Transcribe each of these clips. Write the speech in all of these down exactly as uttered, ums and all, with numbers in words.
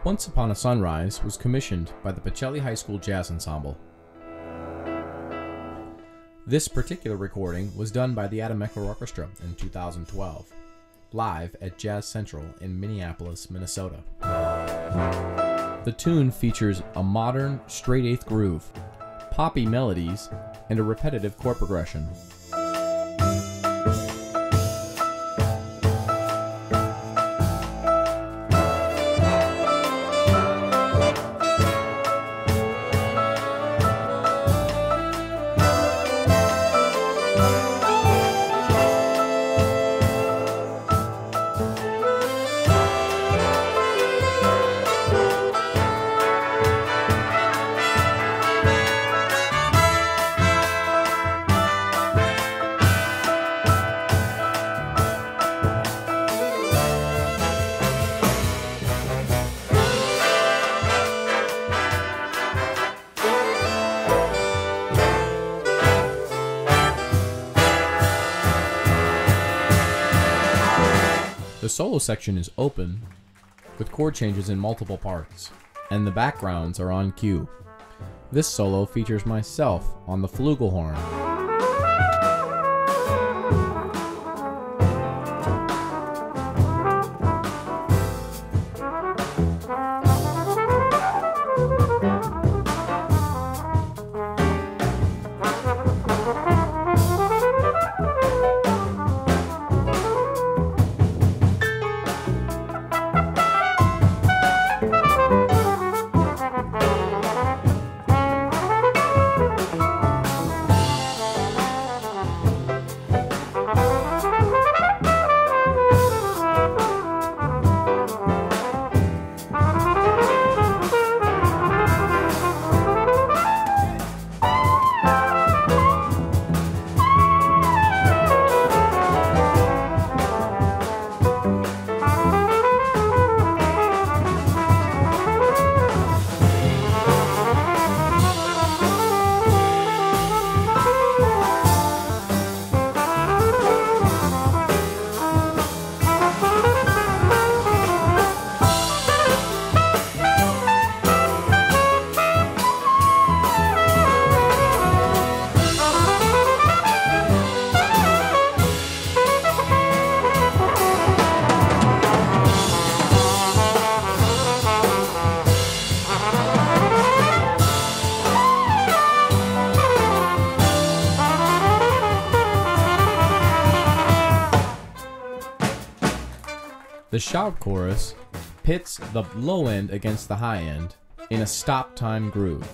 Once Upon a Sunrise was commissioned by the Pacelli High School Jazz Ensemble. This particular recording was done by the Adam Meckler Orchestra in two thousand twelve, live at Jazz Central in Minneapolis, Minnesota. The tune features a modern, straight-eighth groove, poppy melodies, and a repetitive chord progression. The solo section is open, with chord changes in multiple parts, and the backgrounds are on cue. This solo features myself on the flugelhorn. The shout chorus pits the low end against the high end in a stop time groove.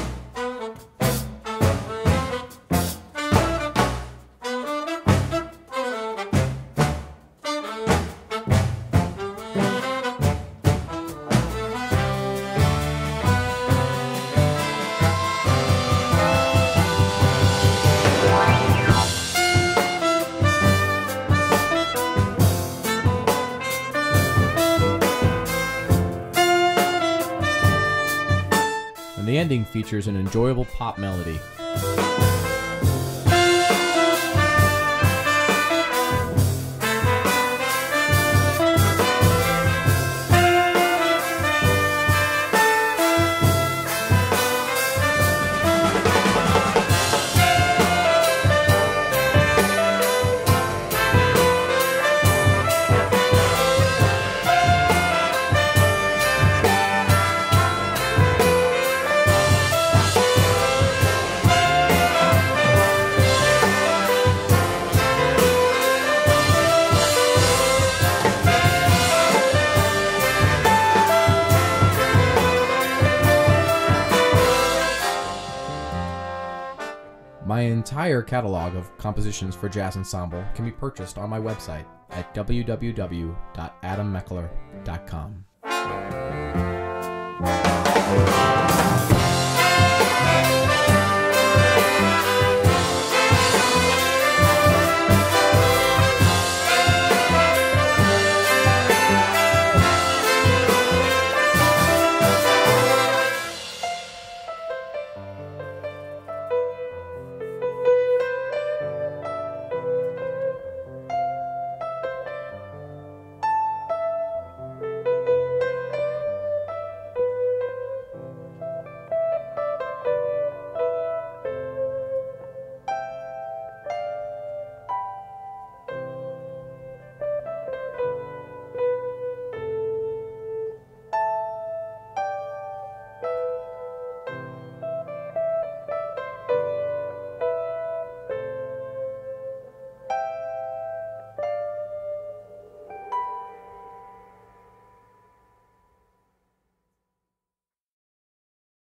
The ending features an enjoyable pop melody. My entire catalog of compositions for Jazz Ensemble can be purchased on my website at w w w dot adam meckler dot com. Thank you.